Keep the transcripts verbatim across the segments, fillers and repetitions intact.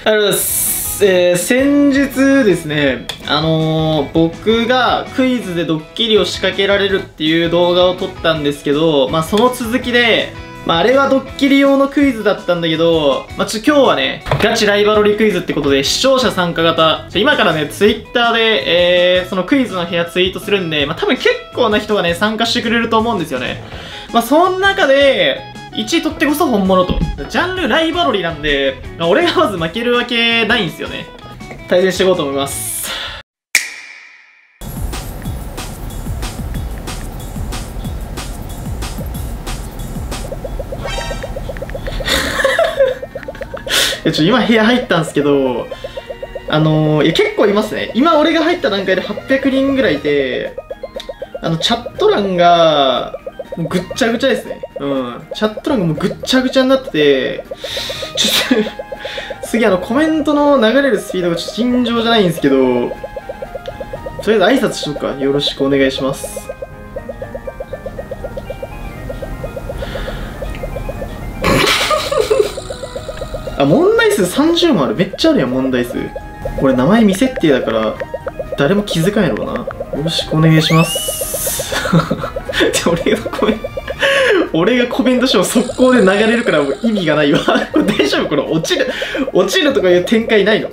ありがとうございます。えー、先日ですね、あのー、僕がクイズでドッキリを仕掛けられるっていう動画を撮ったんですけど、まあその続きで、まああれはドッキリ用のクイズだったんだけど、まあちょ今日はね、ガチライバロリクイズってことで視聴者参加型、今からね、ツイッターで、えー、そのクイズの部屋ツイートするんで、まあ多分結構な人がね、参加してくれると思うんですよね。まあその中で、いちい取ってこそ本物と。ジャンルライバロリなんで、まあ、俺がまず負けるわけないんですよね。対戦していこうと思います。ちょっと今部屋入ったんですけど、あのー、いや結構いますね。今俺が入った段階ではっぴゃくにんぐらいいて、あのチャット欄がもうぐっちゃぐちゃですね。うん。チャット欄がもうぐっちゃぐちゃになってて、ちょっと次あのコメントの流れるスピードがちょっと尋常じゃないんですけど、とりあえず挨拶しとくか。よろしくお願いします。あ、問題数さんじゅうもある。めっちゃあるやん、問題数。俺名前未設定だから、誰も気づかないのかな。よろしくお願いします。俺がコメント、俺がコメントしても速攻で流れるからもう意味がないわ。これ大丈夫？これ落ちる、落ちるとかいう展開ないの？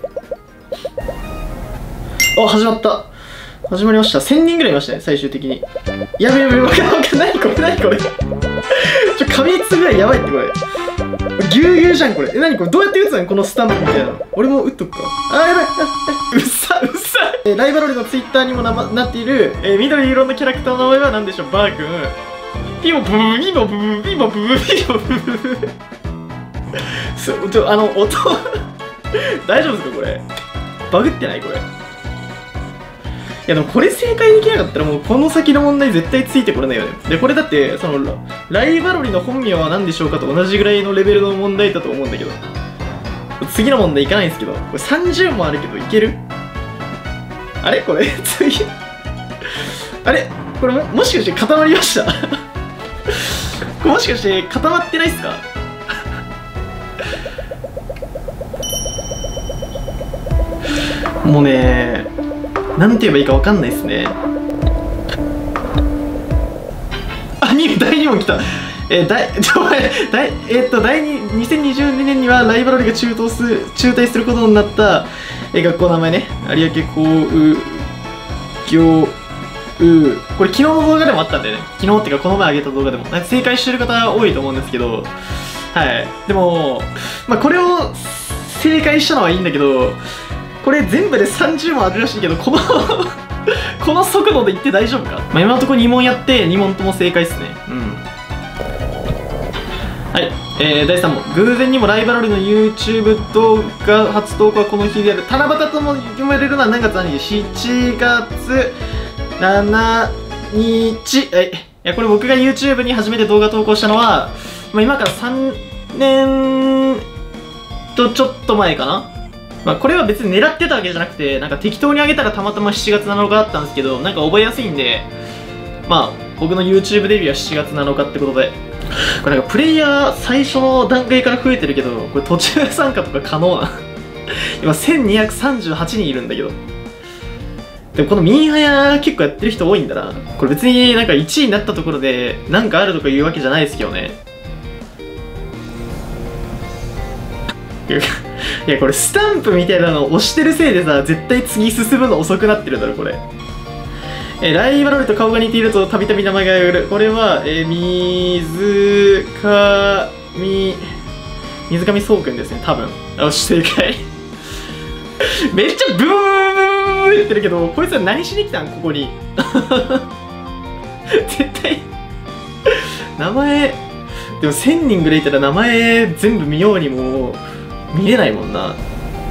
あ、始まった。始まりました。せんにんぐらいいましたね、最終的に。やべやべ、わかんない。何これ、何これ。ちょ、紙つぐらいやばいってこれ。ぎゅうぎゅうじゃん、これ。え、何これ、どうやって打つのこのスタンプみたいなの。俺も打っとくか。あ、やばい。うっさ、うっさ。え、ライバロリのツイッターにもな、ま、なっている、えー、緑色のキャラクターの名前は何でしょう、バー君。ピモブー、ピモブー、ピモブー、ピモブー。そう、ちょ、あの、音、大丈夫ですか、これ。バグってないこれ。いやでもこれ正解できなかったらもうこの先の問題絶対ついてこれないよね。で、これだって、その、ライバロリの本名は何でしょうかと同じぐらいのレベルの問題だと思うんだけど。次の問題いかないんですけど、これさんじゅうもあるけどいける？あれこれ次。あれこれも、もしかして固まりましたこれもしかして固まってないっすかもうねー。なんて言えばいいかわかんないですね。あ、にだいに問来た。えー、だい、ちょ、だい、えー、っと、だいに、にせんにじゅうにねんにはライバロリが中退する、中退することになった、えー、学校の名前ね。有明工業、う、これ昨日の動画でもあったんだよね。昨日っていうかこの前上げた動画でも。なんか正解してる方多いと思うんですけど、はい。でも、まあこれを正解したのはいいんだけど、これ全部でさんじゅう問あるらしいけど、このこの速度でいって大丈夫か？まあ、今のところに問やってに問とも正解っすね。うん。はい。えー、だいさん問。偶然にもライバロリの YouTube 動画初投稿はこの日である。七夕とも読めれるのは何月何日？ しち 月しちにち。はい。いや、これ僕が YouTube に初めて動画投稿したのは、まあ、今からさんねんとちょっと前かな。まあこれは別に狙ってたわけじゃなくて、なんか適当に上げたらたまたましちがつなのかだったんですけど、なんか覚えやすいんで、まあ僕の YouTube デビューはしちがつなのかってことで、これなんかプレイヤー最初の段階から増えてるけど、これ途中参加とか可能な今せんにひゃくさんじゅうはちにんいるんだけど。でもこのミーハヤ結構やってる人多いんだな。これ別になんかいちいになったところでなんかあるとか言うわけじゃないですけどね。いやこれスタンプみたいなのを押してるせいでさ、絶対次進むの遅くなってるだろこれ。えライバロリと顔が似ているとたびたび名前が挙がる。これはえ水上水上そうくんですね多分。よし正解めっちゃブーブーブーブー言ってるけど、こいつは何しに来たんここに絶対名前でもせんにんぐらいいたら名前全部見ようにも見れないもんな。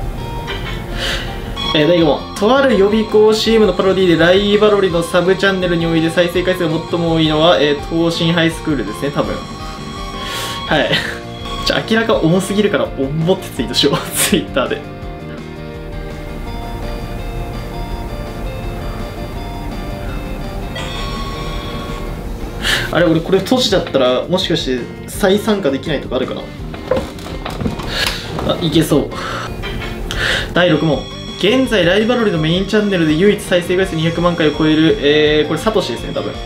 えー、だいご問。とある予備校 シーエム のパロディでライバロリのサブチャンネルにおいて再生回数が最も多いのは、えー、東進ハイスクールですね、多分。はい。じゃあ明らか重すぎるから重ってツイートしよう、ツイッターで。あれ、俺これ閉じだったらもしかして再参加できないとかあるかな。あ、いけそう。 だいろく問。現在ライバロリのメインチャンネルで唯一再生回数にひゃくまん回を超える、えー、これサトシですね、多分。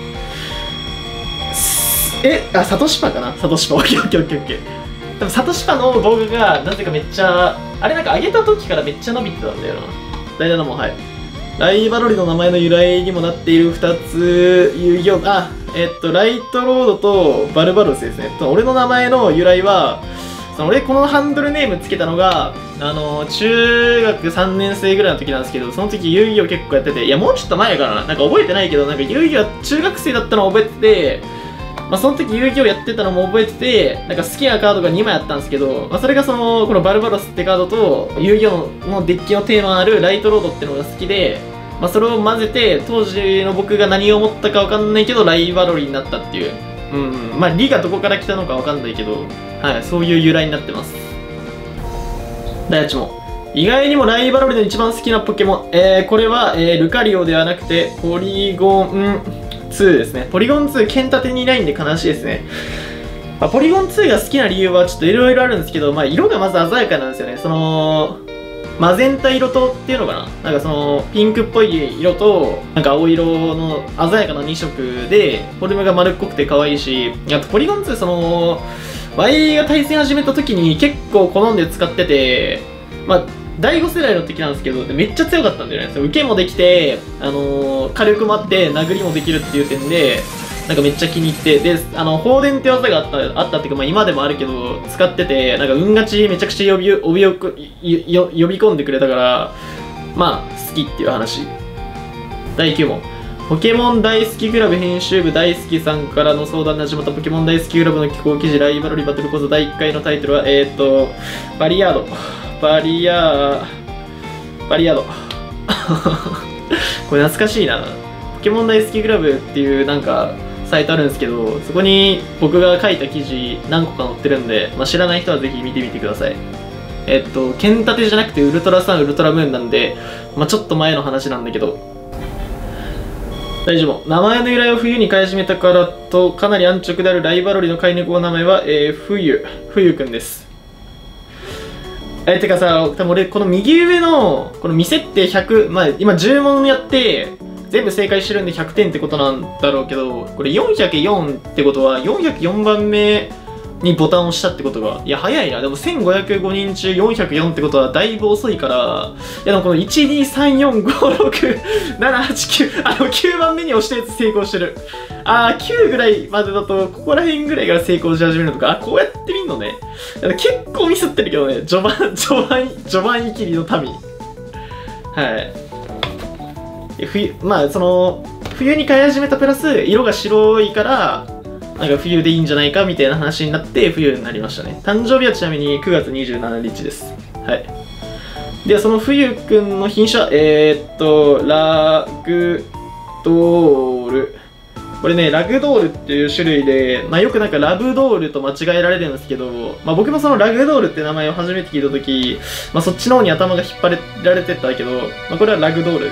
え、あ、サトシパかな、サトシパ。オッケーオッケーオッケーオッケー。多分サトシパの動画がなぜかめっちゃ、あれなんか上げた時からめっちゃ伸びてたんだよな。だいなな問、はい。ライバロリの名前の由来にもなっているふたつ遊戯王、あ、えっと、ライトロードとバルバロスですね。俺の名前の由来は、その俺このハンドルネームつけたのが、あの、中学さんねん生ぐらいの時なんですけど、その時遊戯王結構やってて、いや、もうちょっと前かな、なんか覚えてないけど、なんか遊戯王中学生だったのを覚えてて、まあ、その時遊戯王やってたのも覚えてて、なんか好きなカードがにまいあったんですけど、まあ、それがその、このバルバロスってカードと、遊戯王のデッキのテーマあるライトロードってのが好きで、まあ、それを混ぜて、当時の僕が何を思ったかわかんないけど、ライバロリになったっていう。うん、まあ、リがどこから来たのかわかんないけど、はい、そういう由来になってます。だいはち問。意外にもライバロリの一番好きなポケモン。えー、これは、えー、ルカリオではなくて、ポリゴンツーですね。ポリゴンツー、剣立てにいないんで悲しいですね。まあ、ポリゴンツーが好きな理由はちょっといろいろあるんですけど、まあ、色がまず鮮やかなんですよね。その、マゼンタ色とっていうのかな、なんかそのピンクっぽい色となんか青色の鮮やかなに色でフォルムが丸っこくて可愛いし、あとポリゴンツーその ワイ が対戦始めた時に結構好んで使ってて、まあだいご世代の敵なんですけどめっちゃ強かったんだよね。受けもできて、あのー、火力もあって殴りもできるっていう点でなんかめっちゃ気に入って、で、あの、放電って技があった、あったっていうか、まあ今でもあるけど、使ってて、なんか運勝ちめちゃくちゃ呼び、呼び、呼び、呼び込んでくれたから、まあ、好きっていう話。だいきゅう問。ポケモン大好きクラブ編集部大好きさんからの相談に始まったポケモン大好きクラブの寄稿記事、ライバルリバトル講座だいいっかいのタイトルは、えーっと、バリアード。バリアー、バリアード。これ懐かしいな。ポケモン大好きクラブっていうなんか、サイトあるんですけど、そこに僕が書いた記事何個か載ってるんで、まあ、知らない人はぜひ見てみてください。えっと、剣立てじゃなくてウルトラサン、ウルトラムーンなんで、まあ、ちょっと前の話なんだけど、大丈夫。名前の由来を冬に買い始めたからと、かなり安直であるライバロリの飼い猫の名前は、えー、冬、冬くんです。えー、てかさ、多分俺、この右上の、この未設定ひゃく、まあ、今じゅう問やって、全部正解してるんでひゃくてんってことなんだろうけど、これよんひゃくよんってことはよんひゃくよんばんめにボタンを押したってことが、いや早いな。でもせんごひゃくごにん中よんひゃくよんってことはだいぶ遅いから、いやでもこのいち、に、さん、よん、ご、ろく、なな、はち、きゅう、あのきゅうばんめに押したやつ成功してる。あー、きゅうぐらいまでだと、ここら辺ぐらいから成功し始めるのか。あ、こうやってみんのね。結構ミスってるけどね、序盤、序盤、序盤いきりの民。はい。冬、まあその冬に飼い始めたプラス色が白いからなんか冬でいいんじゃないかみたいな話になって冬になりましたね。誕生日はちなみにくがつにじゅうしちにちです。はい。でその冬くんの品種はえー、っとラグドール。これねラグドールっていう種類で、まあ、よくなんかラブドールと間違えられるんですけど、まあ、僕もそのラグドールって名前を初めて聞いた時、まあ、そっちの方に頭が引っ張られてたけど、まあ、これはラグドールです。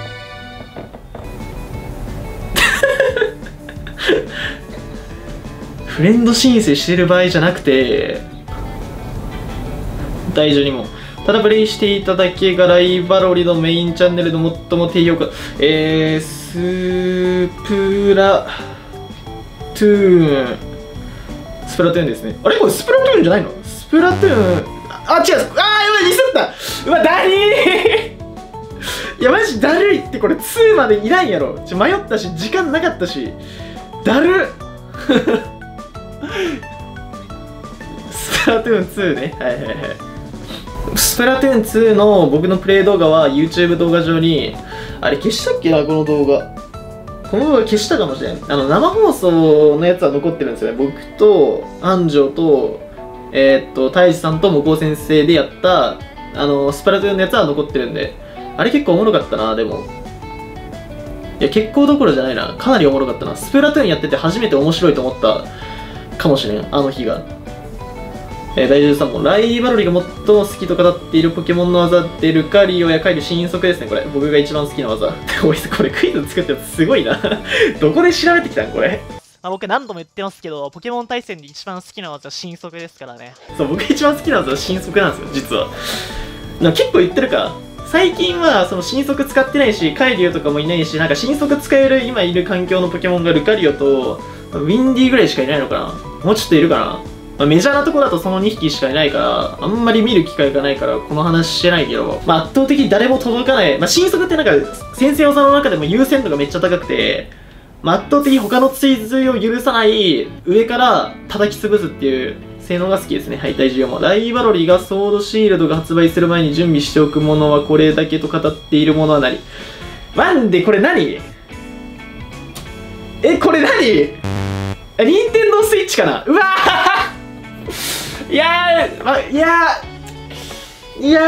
フレンド申請してる場合じゃなくて、だいじゅうに問。ただプレイしていただけがライバロリのメインチャンネルの最も低評価、えー、スプラトゥーン。スプラトゥーンですね。あれこれスプラトゥーンじゃないの？スプラトゥーン。あ、違う。あー、やばい、ミスった。うわ、だりーいや、マジだるいってこれにまでいらんやろ。ちょ迷ったし、時間なかったし。だるスプラトゥーンツーね。はいはいはい。スプラトゥーンツーの僕のプレイ動画は YouTube 動画上に、あれ消したっけな、この動画。この動画消したかもしれん。あの、生放送のやつは残ってるんですよね。僕と、安城と、えー、っと、太一さんともこう先生でやった、あの、スプラトゥーンのやつは残ってるんで、あれ結構おもろかったな、でも。いや、結構どころじゃないな。かなりおもろかったな。スプラトゥーンやってて初めて面白いと思ったかもしれん。あの日が。えー、だいじゅうさん問。ライバロリが最も好きと語っているポケモンの技ってルカリオやカイル新速ですね、これ。僕が一番好きな技。おい、これクイズ作ったやつすごいな。どこで調べてきたんこれ。 まあ僕何度も言ってますけど、ポケモン対戦で一番好きな技は新速ですからね。 そう、僕が一番好きな技は新速なんですよ、実は。 な結構言ってるか。最近はその新速使ってないし、カイリュウとかもいないし、なんか新速使える今いる環境のポケモンがルカリオとウィンディぐらいしかいないのかな。もうちょっといるかな。まあ、メジャーなとこだとそのにひきしかいないから、あんまり見る機会がないからこの話してないけど、まあ、圧倒的に誰も届かない。まあ、新速ってなんか先生技の中でも優先度がめっちゃ高くて、まあ、圧倒的に他の追随を許さない上から叩き潰すっていう性能が好きですね。はい、第じゅうよん問。ライバロリがソードシールドが発売する前に準備しておくものはこれだけと語っているものは何？なんでこれ何？え、これ何？ニンテンドースイッチかな？うわーいやー、ま、いやー、いや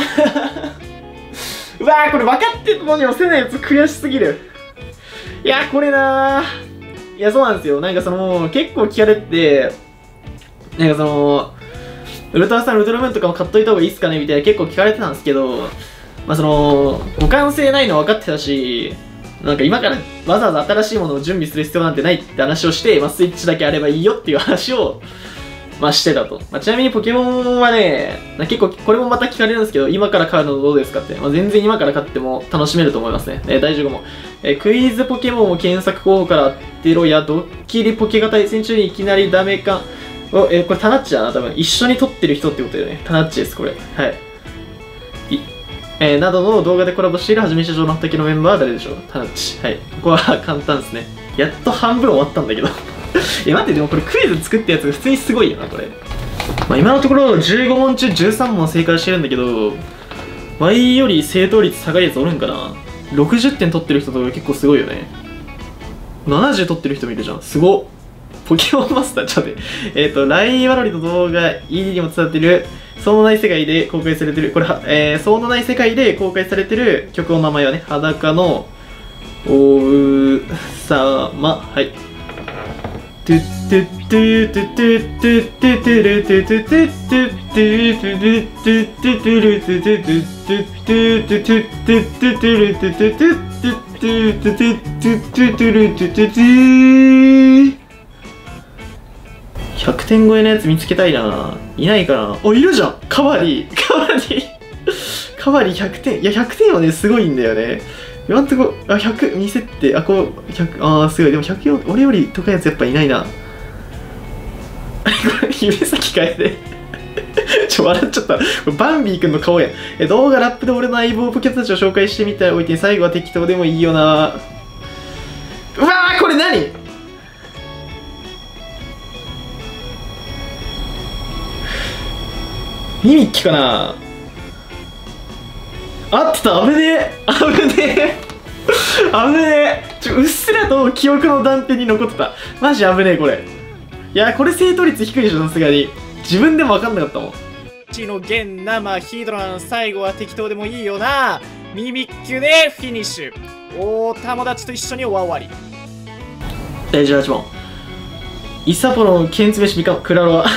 ーうわー、これ分かってるのに押せないやつ悔しすぎる。いやー、これなー。いや、そうなんですよ。なんかその、結構聞かれて、なんかその、ウルトラスターのウルトラムーンとかも買っといた方がいいっすかねみたいな結構聞かれてたんですけど、まあその、互換性ないの分かってたし、なんか今からわざわざ新しいものを準備する必要なんてないって話をして、まあ、スイッチだけあればいいよっていう話を、まあ、してたと。まあ、ちなみにポケモンはね、結構これもまた聞かれるんですけど、今から買うのどうですかって。まあ、全然今から買っても楽しめると思いますね。えー、だいじゅうご問。えー、クイズポケモンを検索候補から当てろや、ドッキリポケが対戦中にいきなりダメか。お、えー、これタナッチだな、多分。一緒に撮ってる人ってことだよね。タナッチです、これ。はい。いえー、などの動画でコラボしているはじめ社長の畑のメンバーは誰でしょう？タナッチ。はい。ここは簡単ですね。やっと半分終わったんだけど。え、待って、でもこれクイズ作ったやつが普通にすごいよな、これ。まあ、今のところじゅうご問中じゅうさん問正解してるんだけど、Y より正答率高いやつおるんかな？ ろくじゅってん取ってる人とか結構すごいよね。ななじゅう取ってる人もいるじゃん。すごっ。ポケモンマスター、ちょっと待って。えっ、ー、と、ライバロリの動画 イーディー にも伝わってる、そうのない世界で公開されてる、これは、えー、そうのない世界で公開されてる曲の名前はね、裸の王様。はい。トゥットゥットゥトゥトゥトゥトゥトゥルトゥトゥトゥトゥトゥトゥトゥトゥトゥトゥルトゥトゥトゥトゥトゥトゥトゥトゥトゥトゥルトゥトゥトゥトゥトゥトゥトゥトゥトゥトゥルトゥトゥトゥひゃくてん超えのやつ見つけたいな。いないかな。お、いるじゃん。カバリー。カバリー。カバリーひゃくてん。いや、ひゃくてんはね、すごいんだよね。今んとこ、あ、ひゃく見せて、あ、こう、ひゃく、あー、すごい。でもひゃくよん、俺より高いやつやっぱいないな。これ、指先変えて。ちょ、笑っちゃった。これバンビーくんの顔や。え、動画ラップで俺の相棒ポケットたちを紹介してみておいて、最後は適当でもいいよな。うわー、これ何？ミミッキかな。合ってた。危ねえ危ねえ危ねえ。ちょ、うっすらと記憶の断片に残ってた。マジ危ねえこれ。いや、これ正答率低いでしょ、さすがに。自分でも分かんなかったもん。 ちのゲン生ヒードラン、最後は適当でもいいよな。ミミッキュでフィニッシュ。お友達と一緒に終わり。 だいじゅうはち問。イサポロの剣詰めしみかんクラロワ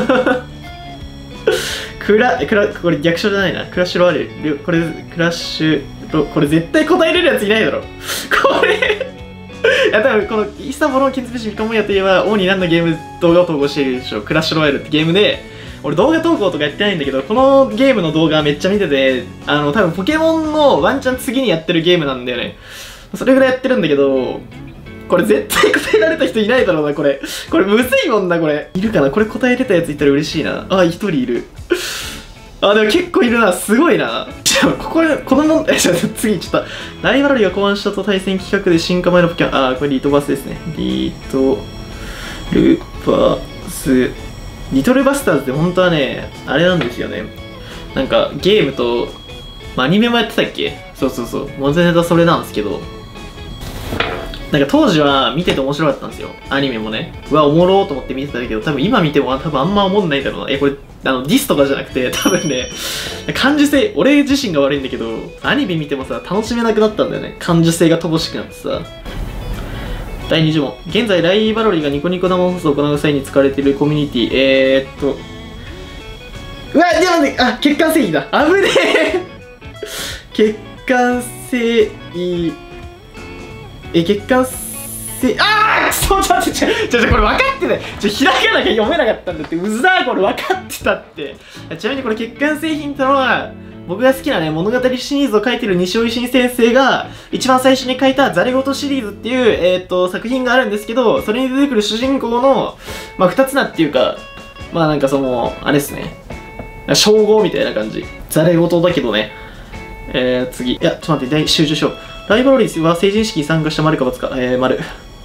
クラ、クラ、これ逆称じゃないな。クラッシュロワール。これ、クラッシュロ、これ絶対答えれるやついないだろ。これいや、多分このイスタンボロの金詰めしみかもやといえば、主に何のゲーム動画を投稿しているでしょ。クラッシュロワイヤルってゲームで、俺動画投稿とかやってないんだけど、このゲームの動画めっちゃ見てて、あの、多分ポケモンのワンチャン次にやってるゲームなんだよね。それぐらいやってるんだけど、これ絶対答えられた人いないだろうな、これ。これむずいもんな、これ。いるかな？これ答えれたやついたら嬉しいな。あ、一人いる。あ、でも結構いるな。すごいな。じゃあ、ここで、この問題、じゃあ次、ちょっと、ライバルリが考案したと対戦企画で進化前のポケモン、あ、これリトバスですね。リトルバス。リトルバスターズって本当はね、あれなんですよね。なんか、ゲームと、まあ、アニメもやってたっけ？そうそうそう。元ネタそれなんですけど、なんか当時は見てて面白かったんですよ。アニメもね。うわ、おもろーと思って見てたけど、多分今見ても多分あんま思んないだろうな。え、これ、あの、ディスとかじゃなくて、多分ね、感受性、俺自身が悪いんだけど、アニメ見てもさ、楽しめなくなったんだよね。感受性が乏しくなってさ。だいにじゅう問。現在、ライバロリがニコニコ生放送を行う際に使われているコミュニティ、えーっと、うわ、でもね、あ、血管繊維だ。危ねえ血管繊維、え、血管性、あーそう、ちょっと、ちょ、ちょ、ちょ、これ分かってない。ちょ、ひらがなが読めなかったんだって。うざー、これ分かってたって。ちなみにこれ血管製品ってのは、 僕が好きなね、物語シリーズを書いてる西尾維新先生が、一番最初に書いたザレ言シリーズっていう、えー、っと、作品があるんですけど、それに出てくる主人公の、まあ、二つ名っていうか、まあなんかその、あれっすね。称号みたいな感じ。ザレ言だけどね。えー、次。いや、ちょっと待って、集中しよう。ライバルリスは成人式に参加した丸か×か。えー、丸。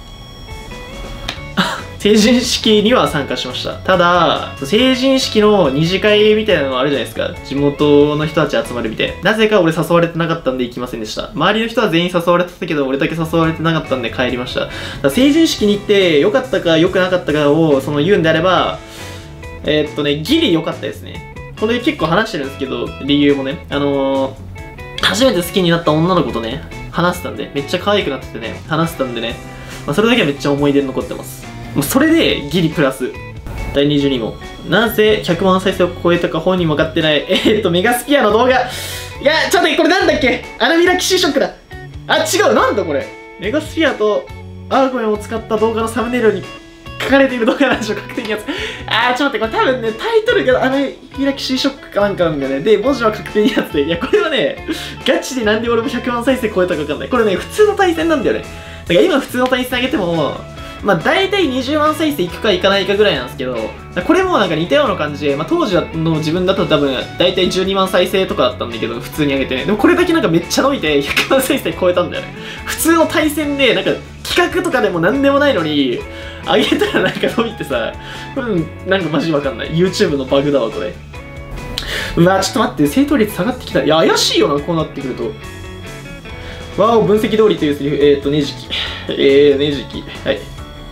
成人式には参加しました。ただ、成人式の二次会みたいなのがあるじゃないですか。地元の人たち集まるみたいな。なぜか俺誘われてなかったんで行きませんでした。周りの人は全員誘われてたけど、俺だけ誘われてなかったんで帰りました。だから成人式に行って良かったか良くなかったかをその言うんであれば、えー、っとね、ギリ良かったですね。これ結構話してるんですけど、理由もね。あのー、初めて好きになった女の子とね、話してたんで、めっちゃ可愛くなっててね、話してたんでね、まあ、それだけはめっちゃ思い出に残ってます。それでギリプラス。だいにじゅうに問。なぜひゃくまん再生を超えたか本人分かってない。えー、っと、メガスピアの動画。いや、ちょっとこれなんだっけ、アナフィラキシーショックだ。あ、違う、なんだこれ。メガスピアとアーゴメンを使った動画のサムネイルに書かれている動画なんでしょ、確定にやつ。あー、ちょっと待って、これ多分ね、タイトルがアナフィラキシーショックかなんかなんだよね。で、文字は確定にやつで。いや、これはね、ガチでなんで俺もひゃくまん再生超えたか分かんない。これね、普通の対戦なんだよね。だから今普通の対戦上げても、まあ大体にじゅうまん再生いくかいかないかぐらいなんですけど、これもなんか似たような感じで、まあ当時の自分だと多分大体じゅうにまん再生とかだったんだけど、普通に上げてね。でもこれだけなんかめっちゃ伸びてひゃくまん再生超えたんだよね。普通の対戦で、なんか企画とかでもなんでもないのに、上げたらなんか伸びてさ、うん、なんかマジわかんない。YouTube のバグだわ、これ。うわ、ちょっと待って、正答率下がってきた。いや、怪しいよな、こうなってくると。わお、分析通りというセリフ。えーっと、ねじき。えー、ねじき。はい。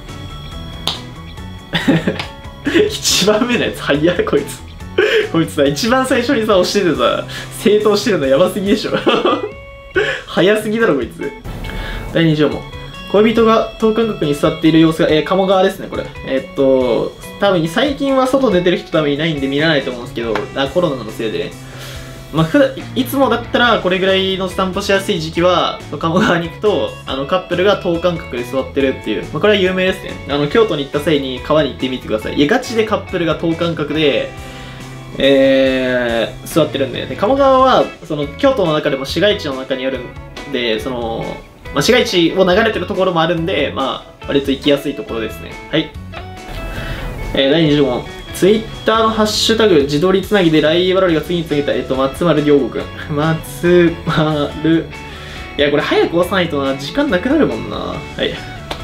一番目のやつ早いこいつこいつさ、一番最初にさ押しててさ正当してるのやばすぎでしょ早すぎだろこいつ。だいにじゅう問。恋人が等間隔に座っている様子が、えー、鴨川ですねこれ。えー、っと多分最近は外出てる人多分いないんで見らないと思うんですけど、あコロナのせいでね、まあ、普段いつもだったらこれぐらいの散歩しやすい時期は鴨川に行くとあのカップルが等間隔で座ってるっていう、まあ、これは有名ですね。あの京都に行った際に川に行ってみてください。いやガチでカップルが等間隔で、えー、座ってるんで、で鴨川はその京都の中でも市街地の中にあるんで、その、まあ、市街地を流れてるところもあるんで、まあ割と行きやすいところですね。はい、えー、だいにじゅうご問。ツイッターのハッシュタグ自撮りつなぎでライバルが次につなげた、えっと、松丸亮吾くん。松丸。いや、これ早く押さないとな、時間なくなるもんな。はい。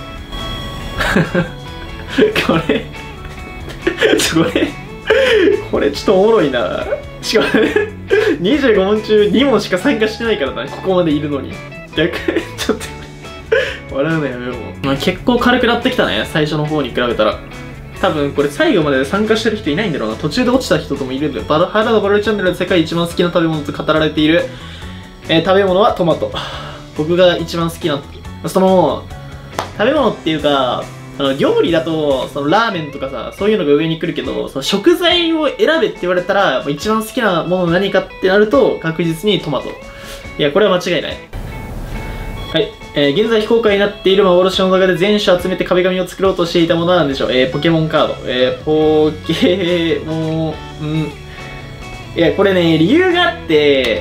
これ、これ、これちょっとおもろいな。しかも、にじゅうご問中に問しか参加してないからな、ここまでいるのに。逆、ちょっと、笑うのやめよう。まあ、結構軽くなってきたね、最初の方に比べたら。多分これ最後まで参加してる人いないんだろうな。途中で落ちた人ともいるんだよ。バルハラのバルチャンネルで世界一番好きな食べ物と語られている、えー、食べ物はトマト。僕が一番好きな、その、食べ物っていうか、あの料理だと、そのラーメンとかさ、そういうのが上に来るけど、その食材を選べって言われたら、一番好きなもの何かってなると、確実にトマト。いや、これは間違いない。はい、えー、現在非公開になっている幻の動画で全種集めて壁紙を作ろうとしていたものなんでしょう。えー、ポケモンカード。えー、ポケモン、いや、これね、理由があって、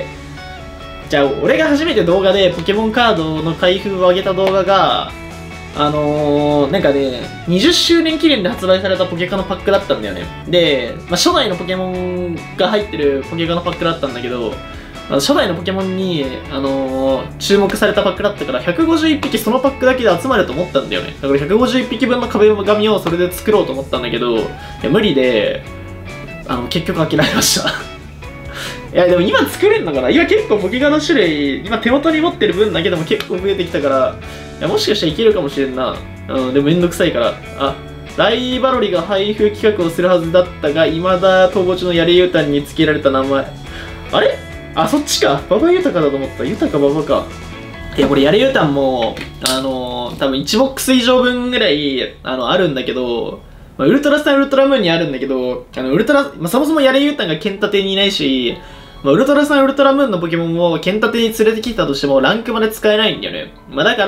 じゃあ、俺が初めて動画でポケモンカードの開封を上げた動画が、あのー、なんかね、にじゅっしゅうねん記念で発売されたポケカのパックだったんだよね。で、まあ、初代のポケモンが入ってるポケカのパックだったんだけど、初代のポケモンに、あのー、注目されたパックだったからひゃくごじゅういっぴきそのパックだけで集まると思ったんだよね。だからひゃくごじゅういっぴきぶんの壁紙をそれで作ろうと思ったんだけど、いや無理で、あの、結局諦めました。いや、でも今作れるのかな。今結構ポケカの種類、今手元に持ってる分だけでも結構増えてきたから、いやもしかしたらいけるかもしれんな。うん、でもめんどくさいから。あ、ライバロリが配布企画をするはずだったが、未だ逃亡中のやりゆうたんに付けられた名前。あれあ、そっちか。馬場豊だと思った。豊馬場か。いや、これやれゆうたんも、あのー、多分いちボックス以上分ぐらい、あの、あるんだけど、まあ、ウルトラサンウルトラムーンにあるんだけど、あの、ウルトラ、まあ、そもそもやれゆうたんが剣立てにいないし、まあ、ウルトラサンウルトラムーンのポケモンを剣立てに連れてきたとしても、ランクまで使えないんだよね。まあ、だから、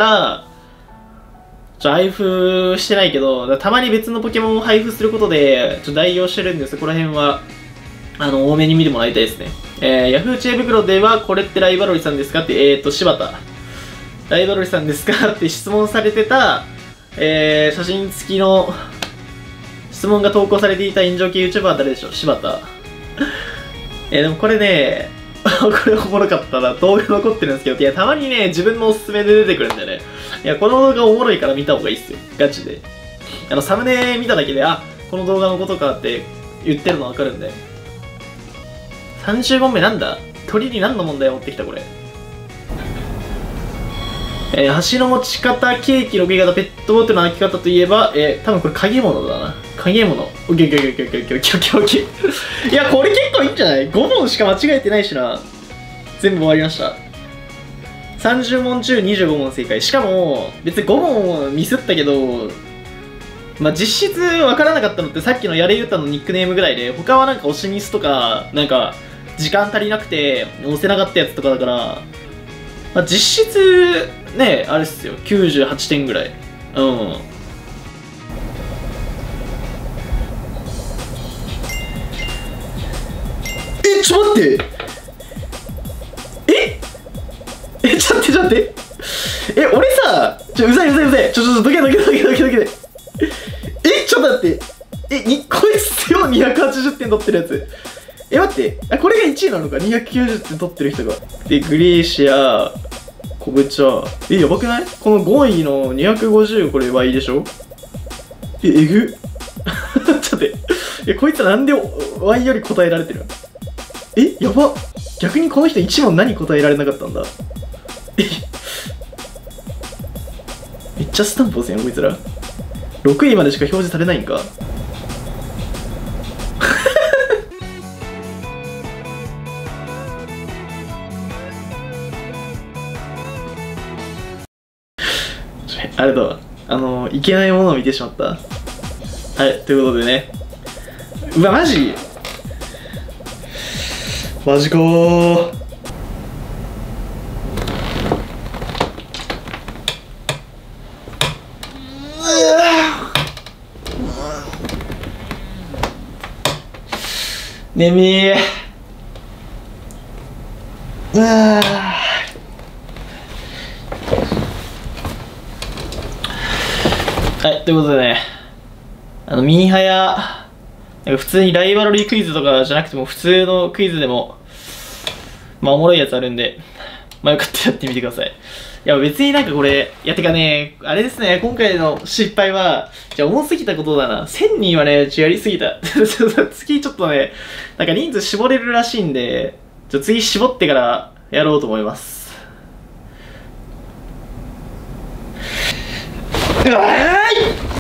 ちょ、配布してないけど、たまに別のポケモンを配布することで、ちょ、代用してるんで、そこら辺は、 あの、多めに見てもらいたいですね。えー、ヤフー知恵袋では、これってライバロリさんですかって、えーと、柴田。ライバロリさんですかって質問されてた、えー、写真付きの、質問が投稿されていた炎上系 YouTuber は誰でしょう？柴田。えー、でもこれね、これおもろかったな。動画残ってるんですけど、いや、たまにね、自分のおすすめで出てくるんだよね。いや、この動画おもろいから見た方がいいっすよ。ガチで。あの、サムネ見ただけで、あ、この動画のことかって言ってるのわかるんで。さんじゅうごんめなんだ？鳥に何の問題を持ってきたこれ。えー、箸の持ち方、ケーキの食い方、ペットボトルの開き方といえば、えー、多分これ影物だな。影物。オッケーオッケーオッケーオッケーオッケーオッケーオッケー。いや、これ結構いいんじゃない？ ご 問しか間違えてないしな。全部終わりました。さんじゅうもん中にじゅうごもん正解。しかも、別にご問ミスったけど、まあ、実質わからなかったのってさっきのやれゆたのニックネームぐらいで、他はなんか押しミスとか、なんか、時間足りなくて押せなかったやつとかだから、まあ、実質ね、あれっすよ、きゅうじゅうはちてんぐらい。うん。え、ちょっと待って。ええ、ちょっと待って、ちょっと待って。え、俺さ、ちょ、うざいうざいうざい。ちょ、ちょ、ちょ、どけどけどけどけどけどけ。え、ちょっと待って。え、に、こいつよ、にひゃくはちじゅってん取ってるやつ。え、待って。あ、これがいちいなのか？ にひゃくきゅうじゅってん取ってる人が。で、グレーシア、コブチャ。え、やばくない？このごいのにひゃくごじゅう、これ倍でしょ？え、えぐちょっと待って。え、こいつらなんで Y より答えられてる？え、やば。逆にこの人いち問何答えられなかったんだ？え、めっちゃスタンプ押せんよ、こいつら。ろくいまでしか表示されないんか？あれだ、あの、いけないものを見てしまった。はい、ということでね。うわ、マジマジかー。眠い。うわー。はい、ということでね、あの、ミーハヤ、なんか普通にライバラリークイズとかじゃなくても、普通のクイズでも、まあ、おもろいやつあるんで、まあ、よかったらやってみてください。いや、別になんかこれ、いや、てかね、あれですね、今回の失敗は、じゃあ、重すぎたことだな。せんにんはね、ちょ、やりすぎた。次ちょっとね、なんか人数絞れるらしいんで、ちょ、次絞ってからやろうと思います。うわーい